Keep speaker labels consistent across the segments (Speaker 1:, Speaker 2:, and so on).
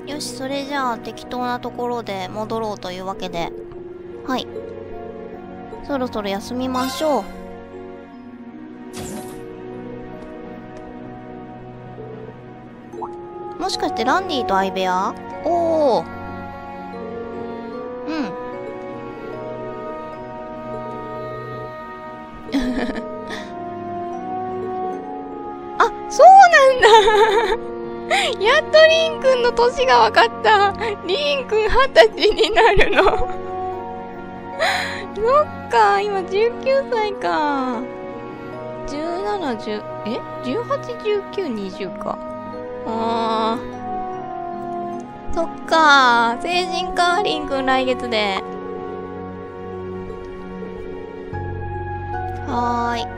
Speaker 1: よし、それじゃあ適当なところで戻ろうというわけで。はい。そろそろ休みましょう。もしかしてランディと相部屋？おー。うん。あ、そうなんだやっとリンくんの年が分かった。リンくん20歳になるのそっか、今19歳か。17、10、18、19、20か。そっか、成人か、リンくん来月で。はーい。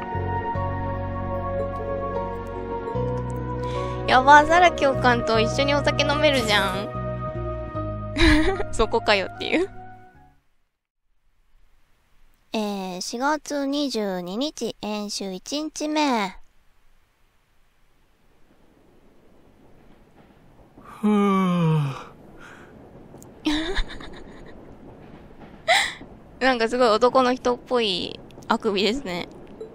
Speaker 1: やば、サラ教官と一緒にお酒飲めるじゃん。そこかよっていう。4月22日、演習1日目。
Speaker 2: ふぅ。
Speaker 1: なんかすごい男の人っぽいあくびですね。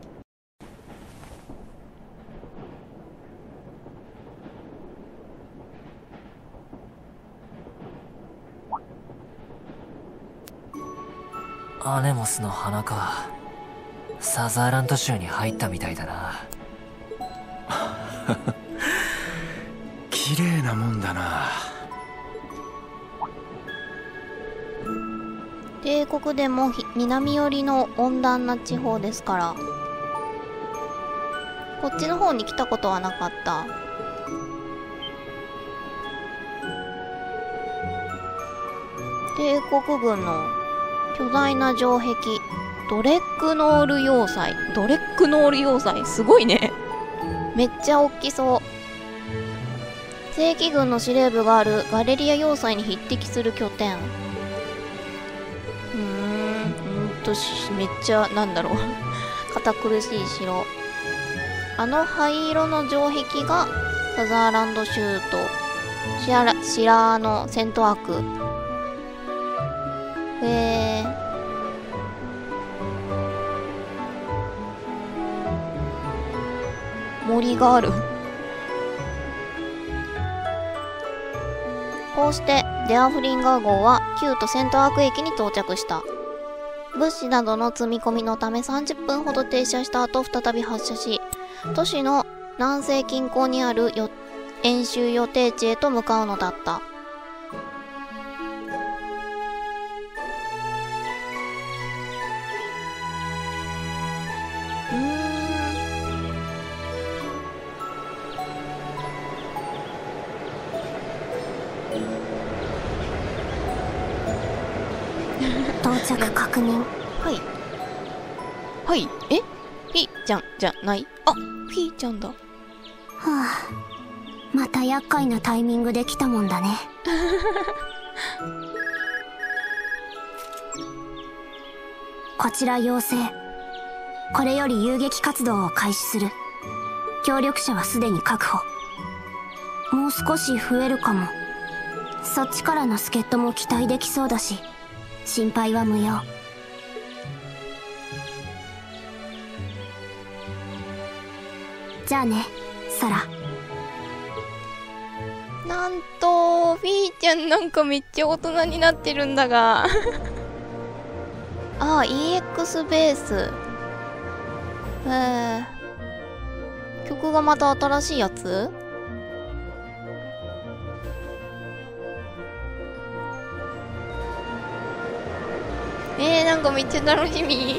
Speaker 3: アネモスの花か。サザーランド州に入ったみたいだな。
Speaker 2: 綺麗なもんだな。
Speaker 1: 帝国でも南寄りの温暖な地方ですから、こっちの方に来たことはなかった。帝国軍の巨大な城壁、ドレックノール要塞。ドレックノール要塞、すごいね。めっちゃ大きそう。正規軍の司令部があるガレリア要塞に匹敵する拠点。めっちゃ、なんだろう。堅苦しい城。あの灰色の城壁がサザーランド州とシラーのセントアーク。森がある。こうしてデアフリンガー号はキュートセントアーク駅に到着した。物資などの積み込みのため30分ほど停車した後再び発車し、都市の南西近郊にある演習予定地へと向かうのだった。
Speaker 4: 到着確認。
Speaker 1: はい。はい。え？フィーちゃんじゃない？あ、フィーちゃんだ。は
Speaker 4: あ、また厄介なタイミングで来たもんだね。こちら要請。これより遊撃活動を開始する。協力者はすでに確保。もう少し増えるかも。そっちからの助っ人も期待できそうだし、心配は無用。じゃあね、サラ。
Speaker 1: なんと、フィーちゃんなんかめっちゃ大人になってるんだが。ああ、EX ベース。曲がまた新しいやつ？なんかめっちゃ楽しみ。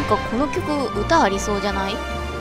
Speaker 1: かこの曲歌ありそうじゃない？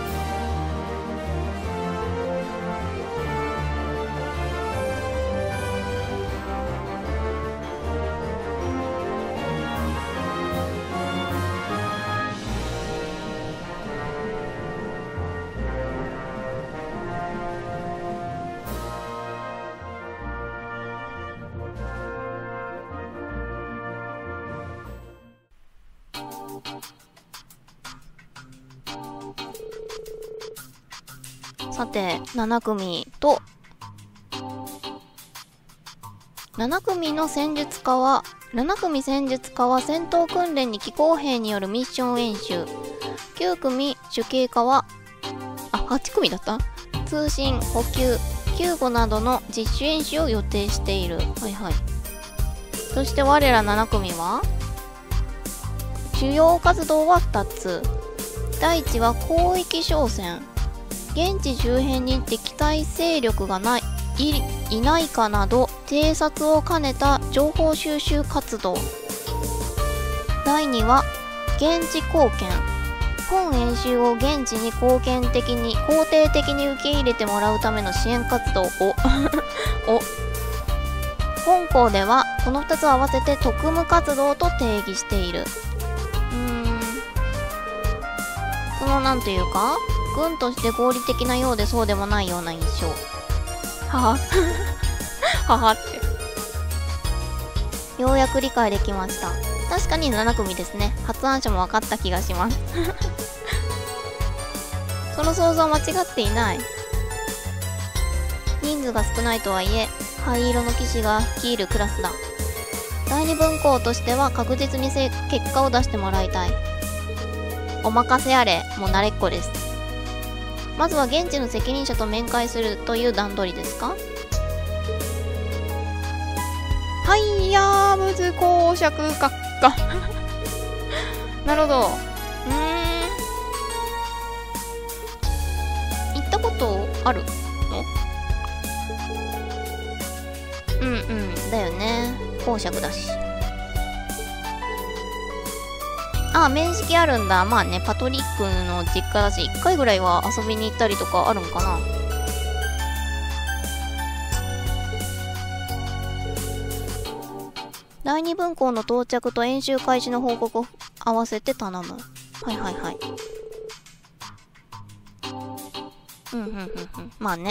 Speaker 1: さて、7組と、7組戦術家は戦闘訓練に機構兵によるミッション演習。9組主計科は、8組だった？通信、補給、救護などの実習演習を予定している。はいはい。そして我ら7組は、主要活動は2つ。第1は広域商戦。現地周辺に敵対勢力がいないかなど偵察を兼ねた情報収集活動。第2は現地貢献。本演習を現地に肯定的に受け入れてもらうための支援活動を本校ではこの2つを合わせて特務活動と定義している。そのなんていうか軍として合理的なようでそうでもないような印象。ははってようやく理解できました。確かに7組ですね。発案者も分かった気がしますその想像は間違っていない。人数が少ないとはいえ灰色の騎士が率いるクラスだ。第2分校としては確実に結果を出してもらいたい。お任せあれ、もう慣れっこです。まずは現地の責任者と面会するという段取りですか？はいやーむず公爵閣下なるほど。行ったことあるの？だよね。公爵だし。面識あるんだ。まあね、パトリックの実家だし、1回ぐらいは遊びに行ったりとかあるんかな。第2分校の到着と演習開始の報告を合わせて頼む。はいはいはい。まあね。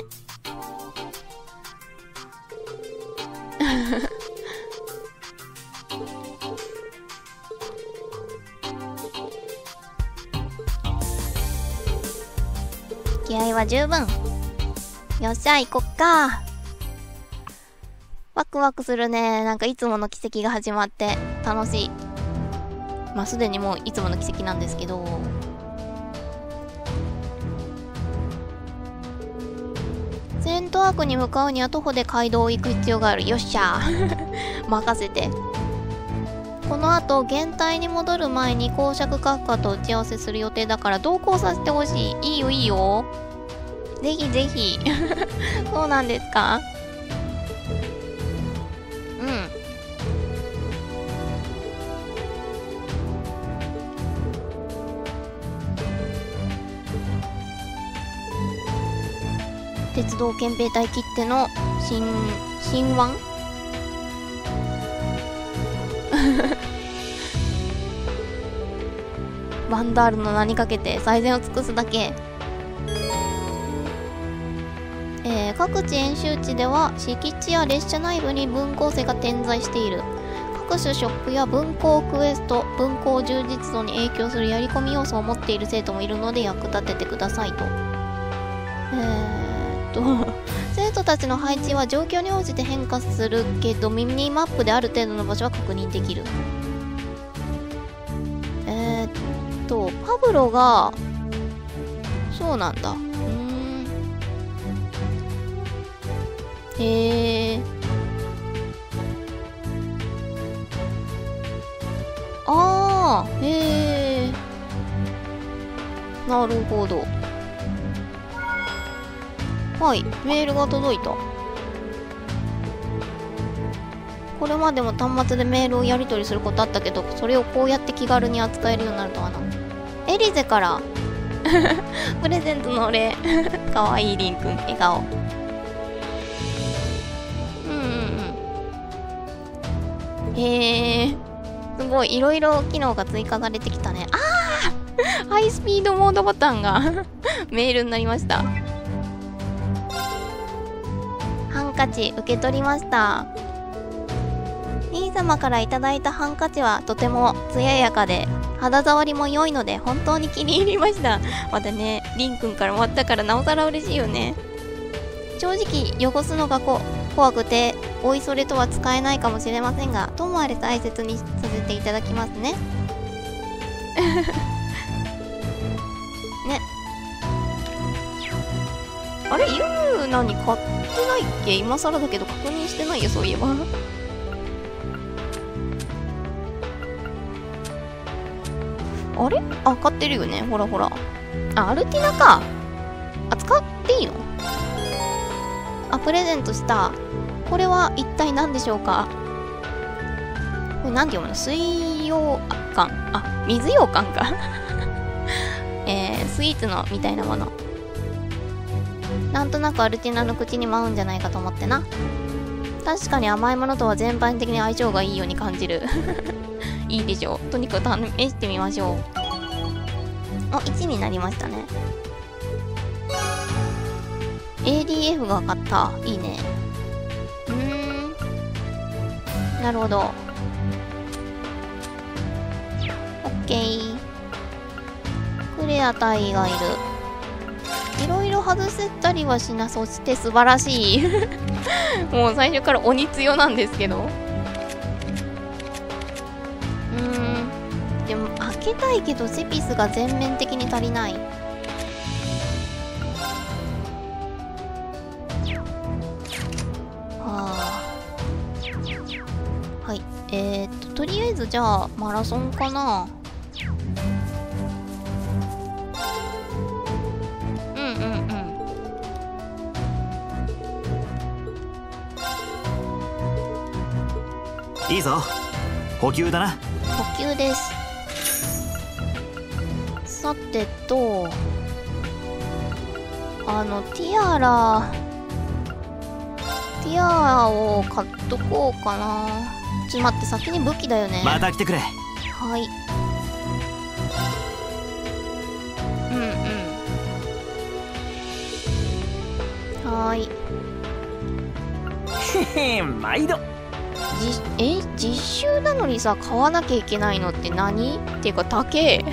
Speaker 1: 気合は十分。よっしゃ、行こっか。ワクワクするね。なんかいつもの奇跡が始まって楽しい。まあすでにもういつもの奇跡なんですけど。セントワークに向かうには徒歩で街道を行く必要がある。よっしゃ任せて。この後現隊に戻る前に公爵閣下と打ち合わせする予定だから同行させてほしい。いいよいいよ。ぜひぜひそうなんですか？鉄道憲兵隊切っての新腕バンダールの名にかけて最善を尽くすだけ。各地演習地では敷地や列車内部に分校生が点在している。各種ショップや分校クエスト、分校充実度に影響するやり込み要素を持っている生徒もいるので役立ててくださいと。生徒たちの配置は状況に応じて変化するけどミニマップである程度の場所は確認できる。パブロがそうなんだ。なるほど。はい、メールが届いた。これまでも端末でメールをやり取りすることあったけど、それをこうやって気軽に扱えるようになるとはな。 エリゼからプレゼントのお礼かわいいリンくん笑顔。へえ、すごいいろいろ機能が追加されてきたね。ハイスピードモードボタンがメールになりました。ハンカチ受け取りました。兄様からいただいたハンカチはとても艶やかで肌触りも良いので本当に気に入りました。またね、リンくんからもらったからなおさら嬉しいよね。正直汚すのが怖くておいそれとは使えないかもしれませんが、ともあれ大切にさせていただきますね。ね。あれ、ユーナに買ってないっけ？今更だけど確認してないよ、そういえば。あれ？あ、買ってるよね。ほらほら。あ、アルティナか。あ、使っていいの？あ、プレゼントした。これは一体何でしょうか？これなんて読むの？水羊羹。あ、水羊羹か。スイーツのみたいなもの。なんとなくアルティナの口に舞うんじゃないかと思ってな。確かに甘いものとは全般的に相性がいいように感じる。いいでしょう。とにかく試してみましょう。あ、1になりましたね。ADF が買った。いいね。なるほど。オッケー。クレア隊がいる。いろいろ外せたりはしな。そして素晴らしい。もう最初から鬼強なんですけど。でも開けたいけどセピスが全面的に足りない。はい。とりあえずじゃあマラソンかな。
Speaker 5: いいぞ。補給だな。
Speaker 1: 補給です。さてと、ティアを買っとこうかな。ちょっと待って、先に武器だよね。
Speaker 5: また来てくれ。
Speaker 1: はい。はーい。
Speaker 5: へへ、毎度。
Speaker 1: 実習なのにさ、買わなきゃいけないのって何？っていうか高え。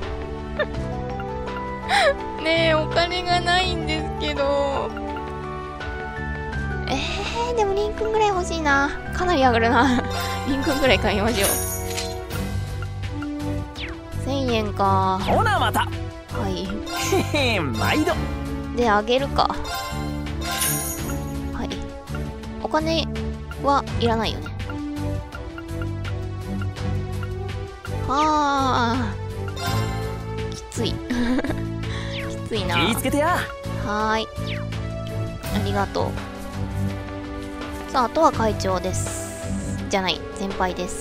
Speaker 1: ねえ、お金がないんですけど。でもリンくんぐらい欲しいな。かなり上がるな。リンくんぐらい買いましょう。1000円か。
Speaker 5: ほなまた。
Speaker 1: はい。
Speaker 5: へへ、毎度。
Speaker 1: で、あげるか。はい。お金はいらないよね。きつい。きついな。
Speaker 5: 気ぃつけてや。
Speaker 1: はーい。ありがとう。さあ、あとは会長です。じゃない、先輩です。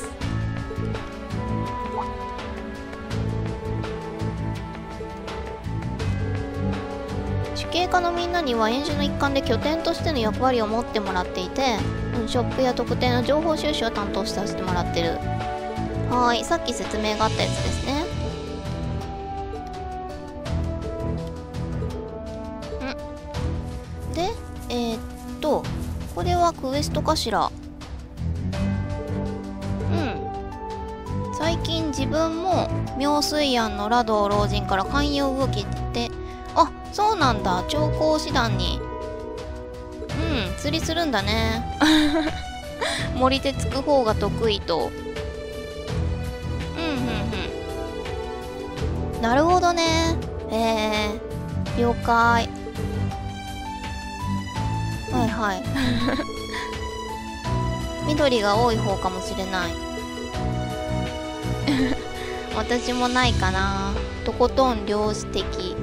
Speaker 1: 主計課のみんなには演習の一環で拠点としての役割を持ってもらっていて、ショップや特定の情報収集を担当させてもらってる。はーい、さっき説明があったやつですね。で、これはクエストかしら。最近自分も妙水庵の羅道老人から勧誘動きって、あ、そうなんだ、調校師団に。釣りするんだね。森でつく方が得意と。なるほどね。了解。はいはい。緑が多い方かもしれない。私もないかな。とことん量子的。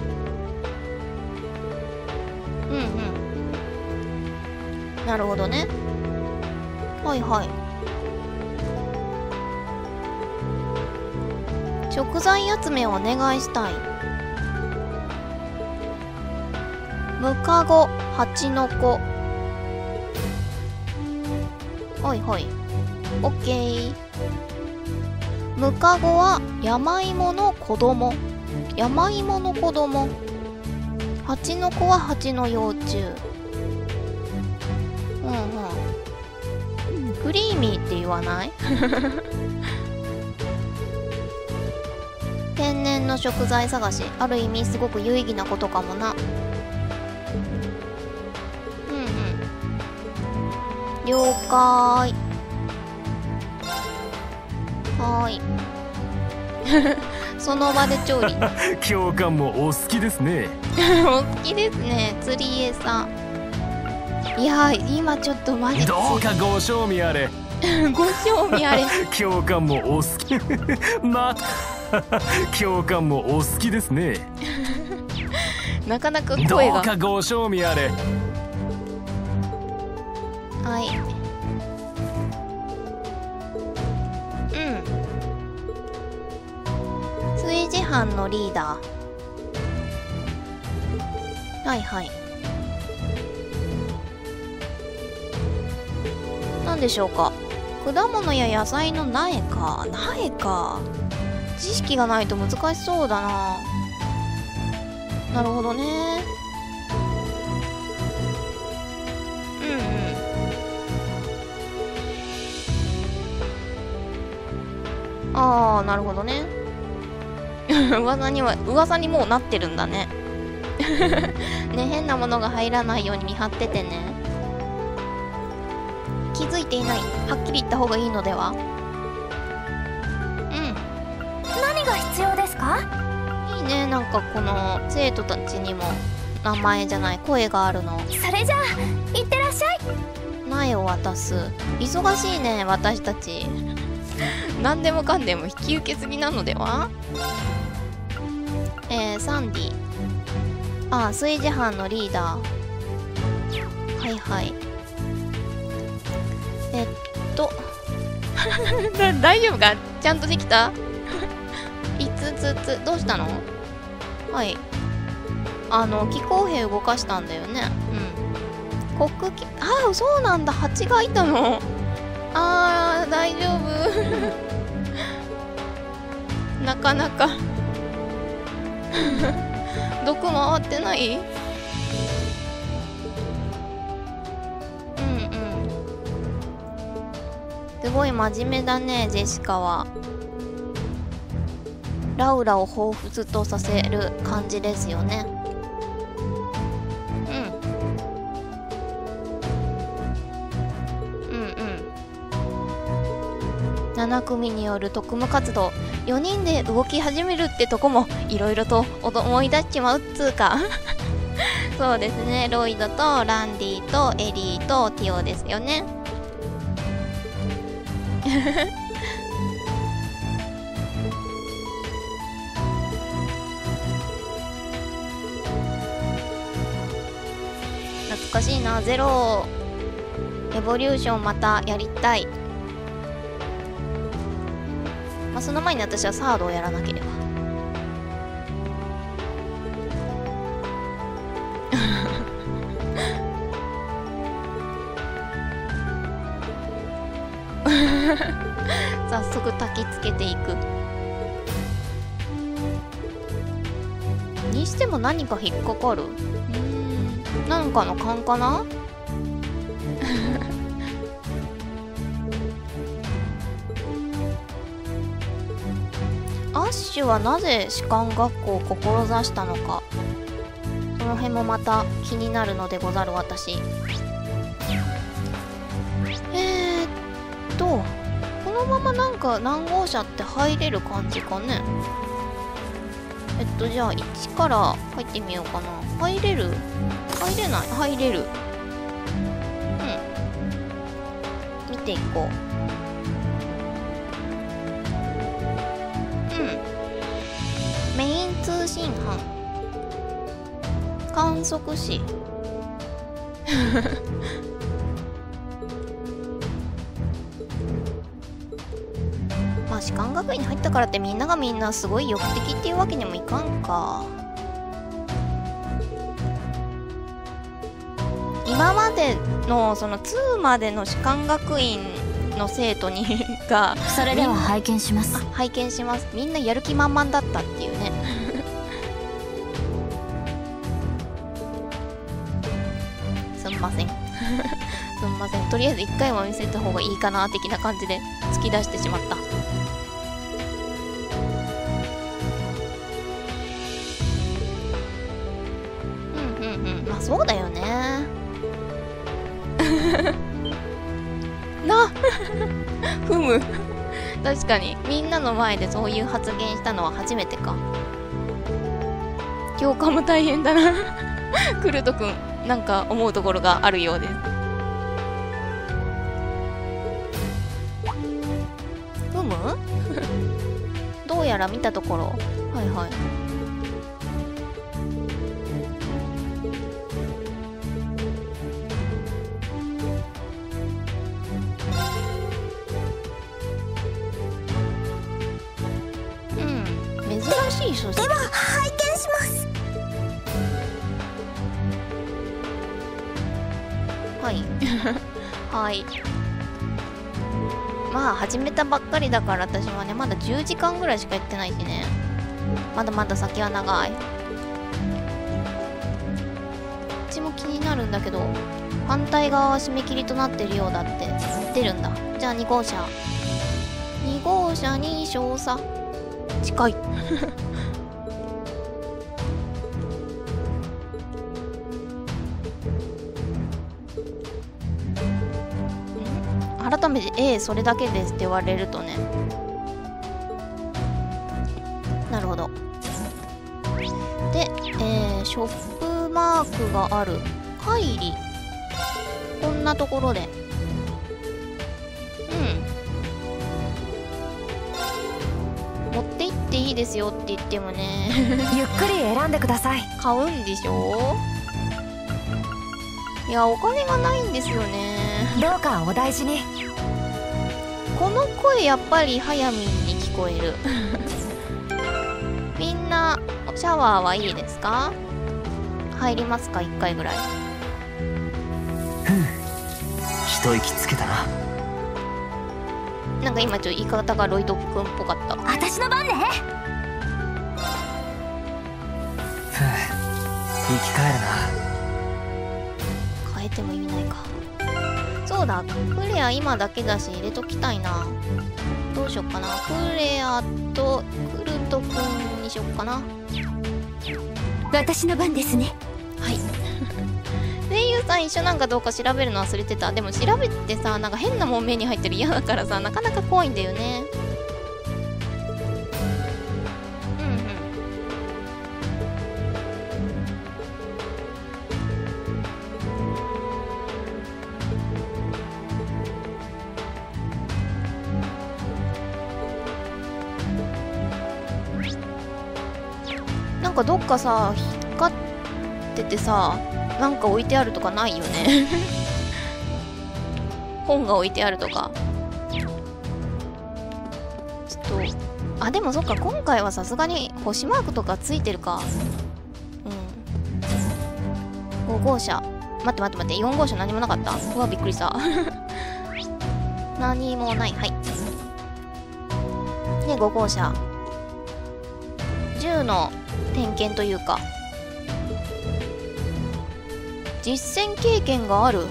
Speaker 1: なるほどね。はいはい。 食材集めをお願いしたい。ムカゴ、ハチノコ。ほいほい。オッケー。ムカゴは山芋の子供。山芋の子供。ハチノコはハチの幼虫。クリーミーって言わない？天然の食材探し、ある意味すごく有意義なことかもな。了解。はーい。その場で調理。
Speaker 2: 教官もお好きですね。
Speaker 1: お好きですね、釣り江さん。いやー、今ちょっとマジ
Speaker 2: どうかご賞味あれ。
Speaker 1: ご賞味あれ。
Speaker 2: 教官もお好き。また教官もお好きですね。
Speaker 1: なかなか
Speaker 2: ど
Speaker 1: 声が。
Speaker 2: うかご賞味あれ。
Speaker 1: はい。炊事班のリーダー。はいはい。何でしょうか。果物や野菜の苗か。苗か。知識がないと難しそうだな。なるほどね。ああ、なるほどね。噂にもうなってるんだね。ね、変なものが入らないように見張っててね。気づいていない。はっきり言った方がいいのでは？
Speaker 4: 何が必要ですか？
Speaker 1: いいね、なんかこの生徒たちにも名前じゃない声があるの。
Speaker 4: それじゃあいってらっしゃい。
Speaker 1: 苗を渡す。忙しいね、私たち。何でもかんでも引き受けすぎなのでは？サンディ。ああ、炊事班のリーダー。はいはい。大丈夫か？ちゃんとできた？5つ、どうしたの？はい。気候兵動かしたんだよね。コック機、ああ、そうなんだ。蜂がいたの。ああ、大丈夫。なかなか毒回ってない？すごい真面目だね、ジェシカは。ラウラを彷彿とさせる感じですよね。7組による特務活動、4人で動き始めるってとこもいろいろと思い出しちまうっつうか。そうですね、ロイドとランディとエリーとティオですよね。懐かしいな。ゼロエボリューションまたやりたい。まあ、その前に私はサードをやらなければ。早速焚きつけていく。にしても何か引っかかる。なんかの勘かな。アッシュはなぜ士官学校を志したのか、その辺もまた気になるのでござる私。このままなんか何号車って入れる感じかね。じゃあ1から入ってみようかな。入れる？入れない？入れる。見ていこう。メイン通信班。観測士。まあ士官学院に入ったからってみんながみんなすごい欲的っていうわけにもいかんか。今までのその2までの士官学院の生徒にが
Speaker 4: それでは拝見します。
Speaker 1: 拝見します。みんなやる気満々だったっていうねすんませんすんません。とりあえず1回は見せた方がいいかな的な感じで突き出してしまった。まあそうだよねなふむ確かにみんなの前でそういう発言したのは初めてか。教科も大変だなクルトくんなんか思うところがあるようです。ふむどうやら見たところ、はいはい。珍しい書籍。
Speaker 4: では拝見します。
Speaker 1: はいはいまあ始めたばっかりだから私はねまだ10時間ぐらいしかやってないしね、まだまだ先は長い。こっちも気になるんだけど反対側は締め切りとなってるようだって言ってるんだ。じゃあ2号車2号車に少佐近い改めてそれだけですって言われるとね。なるほど。で、ショップマークがある帰りこんなところで持って行っていいですよって言ってもね
Speaker 6: ゆっくり選んでください。
Speaker 1: 買うんでしょ。いやお金がないんですよね。
Speaker 6: どうかお大事に。
Speaker 1: この声やっぱりはやみんに聞こえるみんなシャワーはいいですか？入りますか1回ぐらい。
Speaker 5: 一息つけたな。
Speaker 1: なんか今言い方がロイドくんっぽかった。
Speaker 4: 私の番ね。
Speaker 3: 生き返るな。
Speaker 1: 変えても意味ないか。そうだクレア今だけだし入れときたいな。どうしよっかな。クレアとクルトくんにしよっかな。
Speaker 4: 私の番ですね。
Speaker 1: はい声優さん一緒なんかどうか調べるの忘れてた。でも調べてさなんか変なもん目に入ってる嫌だからさなかなか怖いんだよね。なんかどっかさ引っかっててさなんか置いてあるとかないよね本が置いてあるとかちょっとでもそっか今回はさすがに星マークとかついてるか。5号車待って4号車何もなかった。うわびっくりした何もない。はいで5号車銃の点検というか実戦経験がある。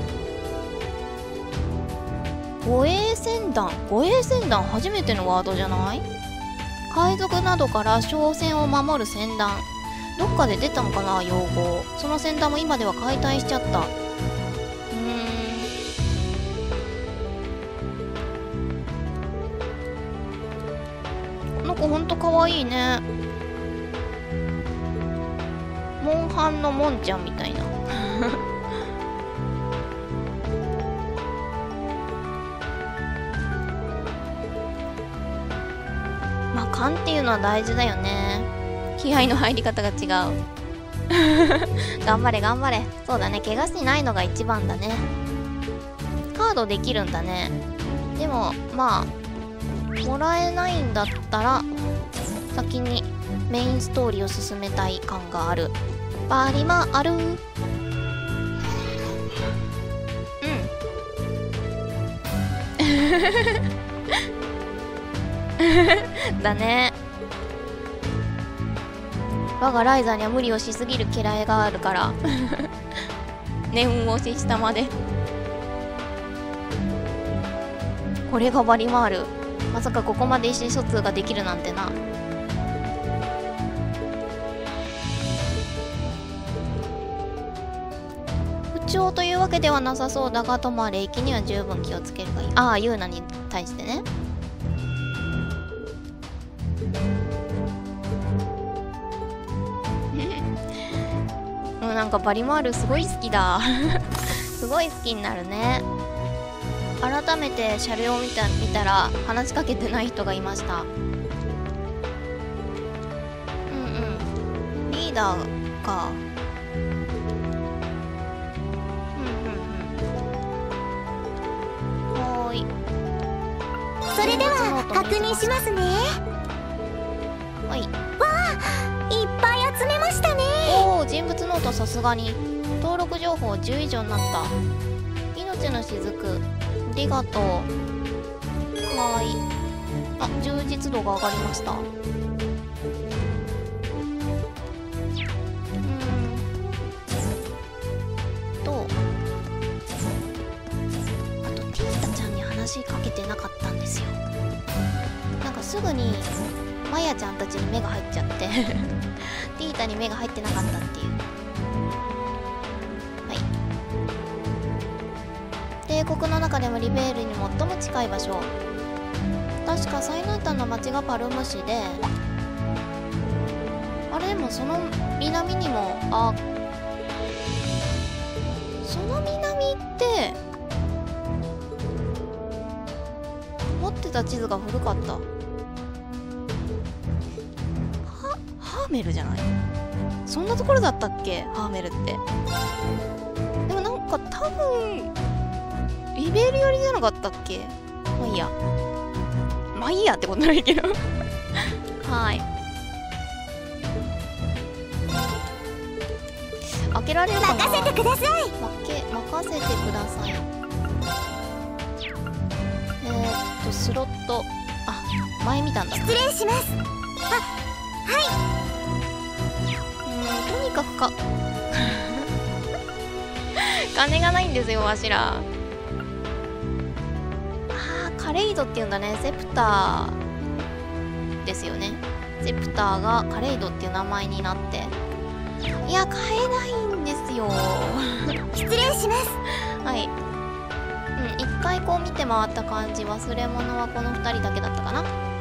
Speaker 1: 護衛船団初めてのワードじゃない？海賊などから商船を守る船団。どっかで出たのかな用語。その船団も今では解体しちゃった。この子ほんとかわいいね。モンハンのモンちゃんみたいなまあ勘っていうのは大事だよね。気合の入り方が違う頑張れそうだね怪我しないのが一番だね。カードできるんだね。でもまあもらえないんだったら先にメインストーリーを進めたい感がある。バリマある。だね。我がライザーには無理をしすぎる嫌いがあるから念押ししたまで。これがバリマール。まさかここまで意思疎通ができるなんてな。不調というわけではなさそうだが、ともあれ息には十分気をつけるがいい。ああ、ユーナに対してね。もうなんかバリマールすごい好きだすごい好きになるね。改めて車両を見たら話しかけてない人がいました。リーダーか。はーい。
Speaker 4: それでは確認しますね。
Speaker 1: はい。
Speaker 4: わあ、いっぱい集めましたね。
Speaker 1: おお、人物ノートさすがに。登録情報10以上になった。命の雫、ありがとう。はーい。あ、充実度が上がりました。あとティータちゃんに話しかけてなかったんですよ。なんかすぐにマヤちゃんたちに目が入っちゃってティータに目が入ってなかったっていう。はい。帝国の中でもリベールに最も近い場所。確か最南端の町がパルム市で、あれでもその南にも、あ、その南って持ってた地図が古かった。ハーメルじゃない？そんなところだったっけ、ハーメルって。でもなんか多分リベール寄りじゃなかったっけ。まあいいや、まあいいやってことないけどはい。開けられるかな。
Speaker 4: 任せてください。
Speaker 1: 任せてください。スロット、あ、前見たんだ。
Speaker 4: 失礼します。はい。
Speaker 1: とにかく金がないんですよ、わしら。カレイドっていうんだね。セプターですよね。セプターがカレイドっていう名前になって、いや、買えないんですよ
Speaker 4: 失礼します。
Speaker 1: はい。一回こう見て回った感じ、忘れ物はこの2人だけだったかな。